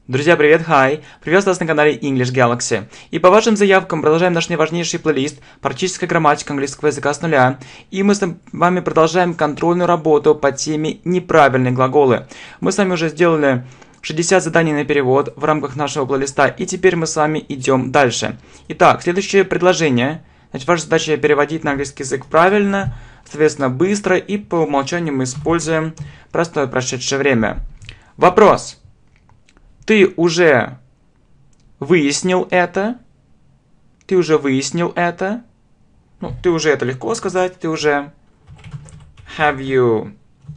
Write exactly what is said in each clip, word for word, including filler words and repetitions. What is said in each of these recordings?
Друзья, привет, хай! Приветствую вас на канале English Galaxy. И по вашим заявкам продолжаем наш наиважнейший плейлист «Практическая грамматика английского языка с нуля». И мы с вами продолжаем контрольную работу по теме «Неправильные глаголы». Мы с вами уже сделали шестьдесят заданий на перевод в рамках нашего плейлиста, и теперь мы с вами идем дальше. Итак, следующее предложение. Значит, ваша задача переводить на английский язык правильно, соответственно, быстро, и по умолчанию мы используем простое прошедшее время. Вопрос. Ты уже выяснил это? Ты уже выяснил это? Ну, ты уже это легко сказать. Ты уже... Have you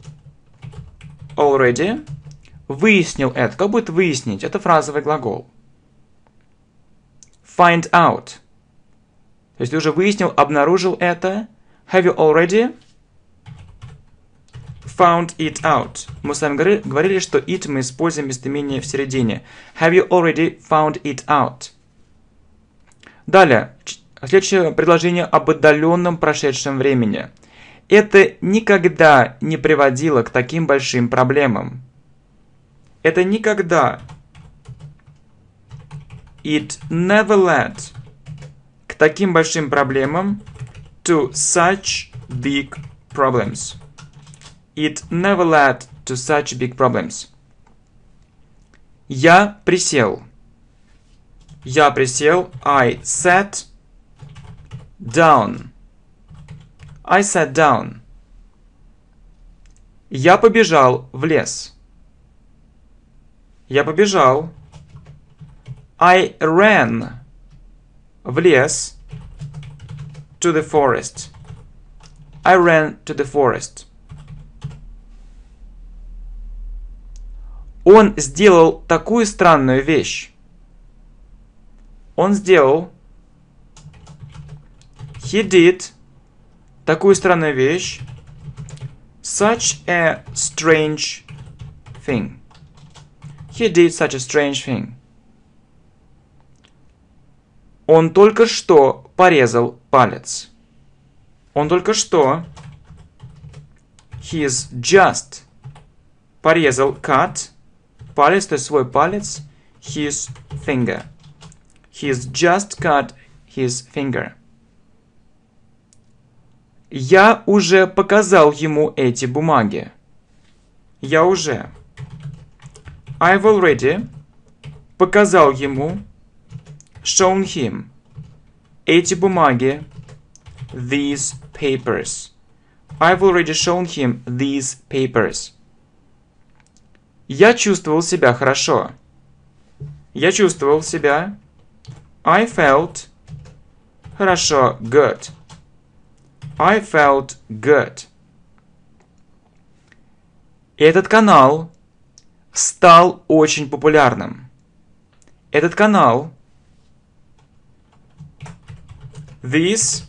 already? Выяснил это. Как будет выяснить? Это фразовый глагол. Find out. То есть ты уже выяснил, обнаружил это. Have you already found it out? Мы с вами говорили, что it мы используем местоимение в середине. Have you already found it out? Далее. Следующее предложение об отдаленном прошедшем времени. Это никогда не приводило к таким большим проблемам. Это никогда. It never led к таким большим проблемам. To such big problems. It never led to such big problems. Я присел. Я присел. I sat down. I sat down. Я побежал в лес. Я побежал. I ran в лес. To the forest. I ran to the forest. Он сделал такую странную вещь. Он сделал. He did. Такую странную вещь. Such a strange thing. He did such a strange thing. Он только что порезал палец. Он только что. He's just. Порезал, cut. Палец, то есть свой палец. His finger. He's just cut his finger. Я уже показал ему эти бумаги. Я уже. I've already. Показал ему. Shown him. Эти бумаги. These papers. I've already shown him these papers. Я чувствовал себя хорошо. Я чувствовал себя. I felt. Хорошо. Good. I felt good. Этот канал стал очень популярным. Этот канал. This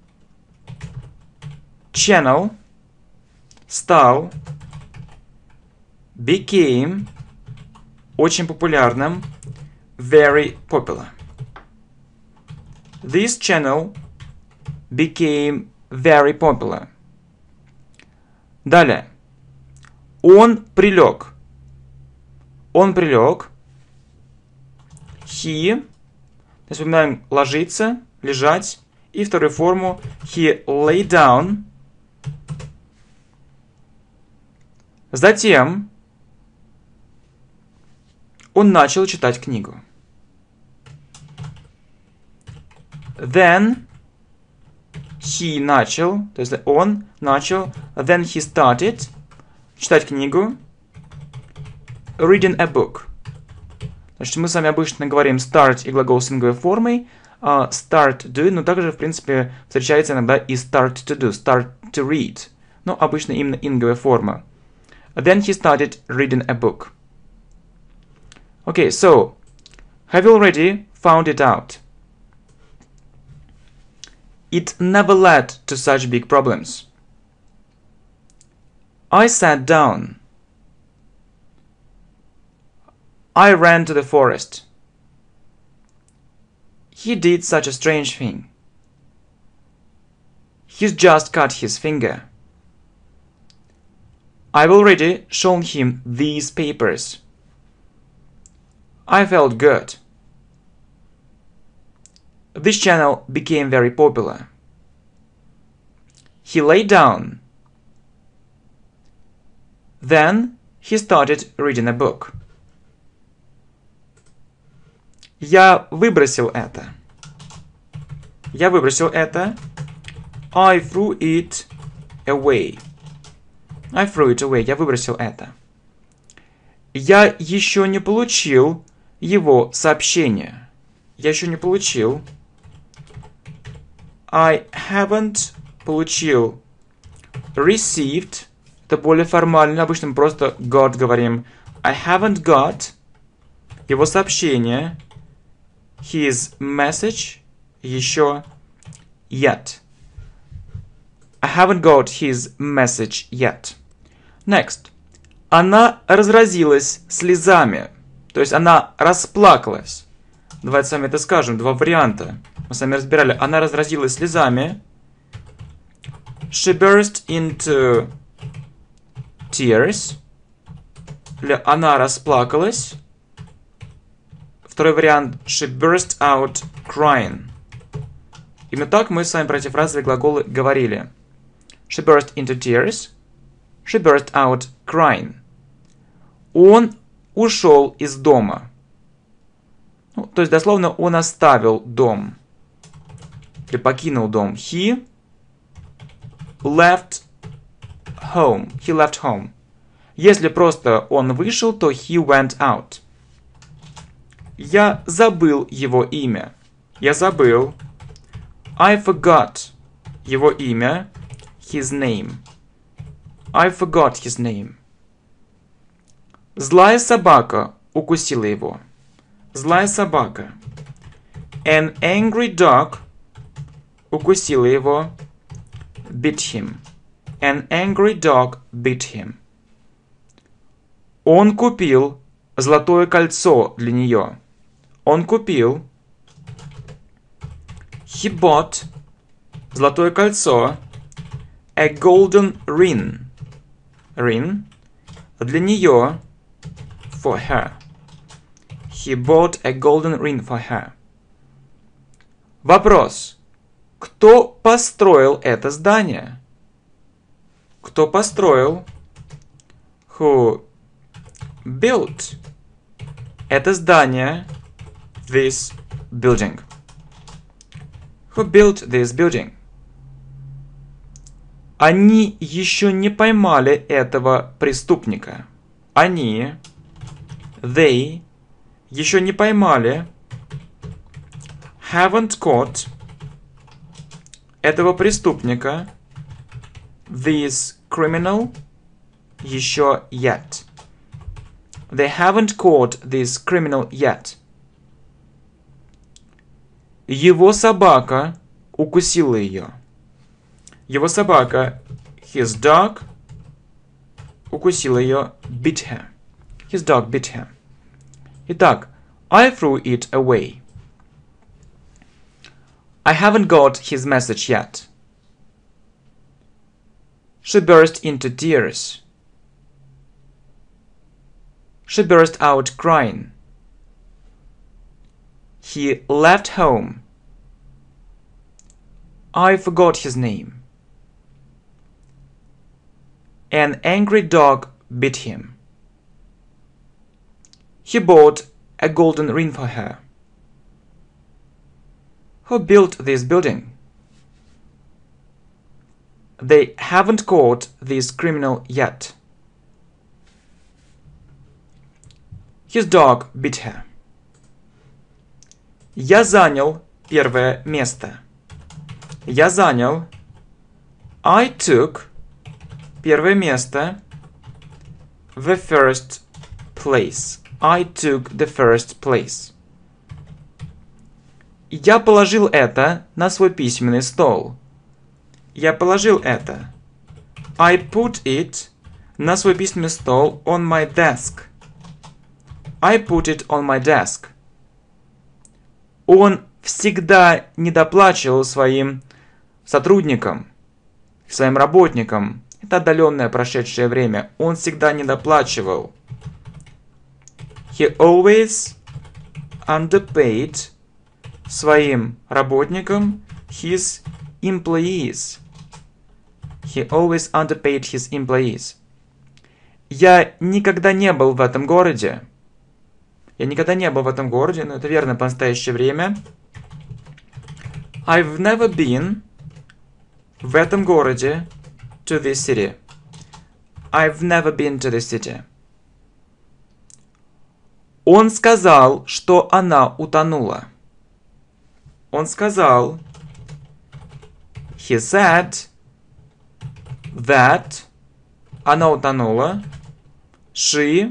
channel стал, became, очень популярным, very popular. This channel became very popular. Далее. Он прилег. Он прилег. He. Вспоминаем ложиться, лежать. И вторую форму. He lay down. Затем он начал читать книгу. Then he начал, то есть он начал, then he started читать книгу. Reading a book. Значит, мы с вами обычно говорим start и глагол с инговой формой. Uh, start do, но также, в принципе, встречается иногда и start to do, start to read. Но обычно именно инговая форма. Then he started reading a book. Okay, so, have you already found it out? It never led to such big problems. I sat down. I ran to the forest. He did such a strange thing. He's just cut his finger. I've already shown him these papers. I felt good. This channel became very popular. He lay down. Then he started reading a book. Я выбросил это. Я выбросил это. I threw it away. I threw it away. Я выбросил это. Я еще не получил его сообщение. Я еще не получил. I haven't получил. Received. Это более формально. Обычно мы просто got говорим. I haven't got его сообщение. His message. Еще yet. I haven't got his message yet. Next. Она разразилась слезами. То есть она расплакалась. Давайте с вами это скажем. Два варианта. Мы с вами разбирали. Она разразилась слезами. She burst into tears. Или она расплакалась. Второй вариант. She burst out crying. Именно так мы с вами про эти фразовые глаголы говорили. She burst into tears. She burst out crying. Он ушел из дома. Ну, то есть, дословно, он оставил дом. Или покинул дом. He left home. He left home. Если просто он вышел, то he went out. Я забыл его имя. Я забыл. I forgot его имя. His name. I forgot his name. Злая собака укусила его. Злая собака. An angry dog укусила его. Bit him. An angry dog bit him. Он купил золотое кольцо для нее. Он купил. He bought золотое кольцо. A golden ring. Ring. Для нее. For her. He bought a golden ring for her. Вопрос. Кто построил это здание? Кто построил? Who built это здание? This building. Who built this building? Они еще не поймали этого преступника. Они, they, еще не поймали, haven't caught, этого преступника, this criminal, еще yet. They haven't caught this criminal yet. Его собака укусила ее. Его собака, his dog, укусила ее, bit her. His dog bit her. Итак, I threw it away. I haven't got his message yet. She burst into tears. She burst out crying. He left home. I forgot his name. An angry dog bit him. He bought a golden ring for her. Who built this building? They haven't caught this criminal yet. His dog bit her. Я занял первое место. Я занял. I took первое место. The first place. I took the first place. Я положил это на свой письменный стол. Я положил это. I put it на свой письменный стол on my desk. I put it on my desk. Он всегда недоплачивал своим сотрудникам, своим работникам. Это отдаленное прошедшее время. Он всегда недоплачивал. He always underpaid своим работникам his employees. He always underpaid his employees. Я никогда не был в этом городе. Я никогда не был в этом городе, но это верно по настоящее время. I've never been в этом городе to this city. I've never been to this city. Он сказал, что она утонула. Он сказал, he said that она утонула. She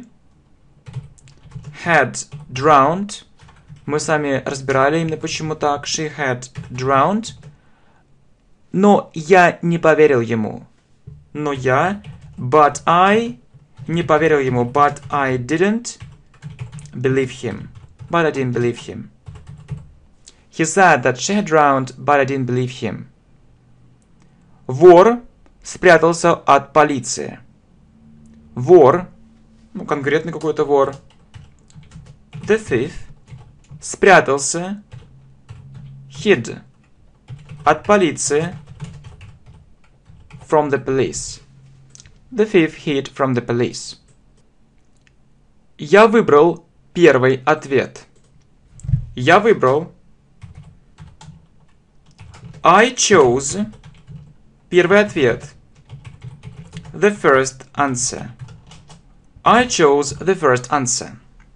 had drowned. Мы сами разбирали именно почему так. She had drowned. Но я не поверил ему. Но я, but I, не поверил ему. But I didn't believe him. But I didn't believe him. He said that she had drowned, but I didn't believe him. Вор спрятался от полиции. Вор, ну конкретно какой-то вор. The thief спрятался, hid, от полиции, from the police. The thief hid from the police. Я выбрал первый ответ. Я выбрал. I chose. Первый ответ. The first answer. I chose the first answer.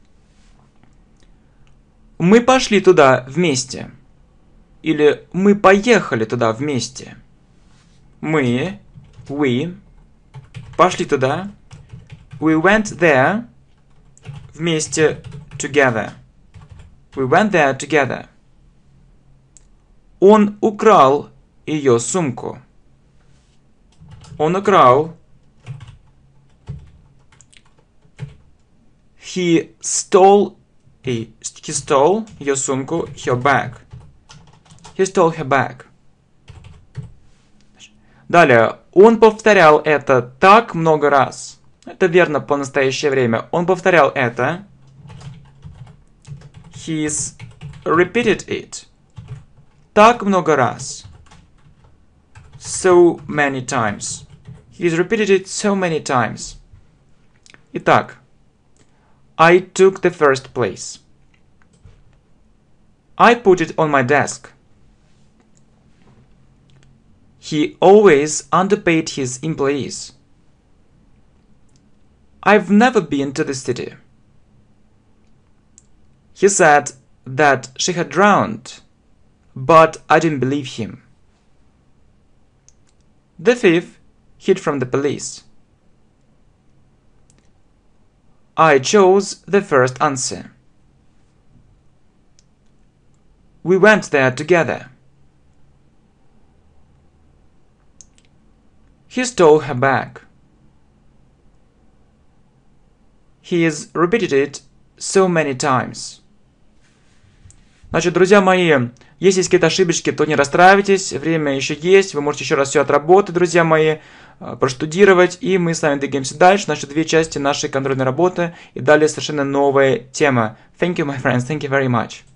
Мы пошли туда вместе. Или мы поехали туда вместе. Мы, we, пошли туда. We went there. Вместе, together. We went there together. Он украл ее сумку. Он украл. He stole. He, he stole ее сумку, her bag. He stole her bag. Далее. Он повторял это так много раз. Это верно по настоящее время. Он повторял это. He's repeated it. Так много раз. So many times. He's repeated it so many times. Итак. I took the first place. I put it on my desk. He always underpaid his employees. I've never been to the city. He said that she had drowned, but I didn't believe him. The thief hid from the police. I chose the first answer. We went there together. He stole her bag. He has repeated it so many times. Значит, друзья мои, если есть какие-то ошибочки, то не расстраивайтесь, время еще есть, вы можете еще раз все отработать, друзья мои, проштудировать, и мы с вами двигаемся дальше, наши две части нашей контрольной работы, и далее совершенно новая тема. Thank you, my friends, thank you very much.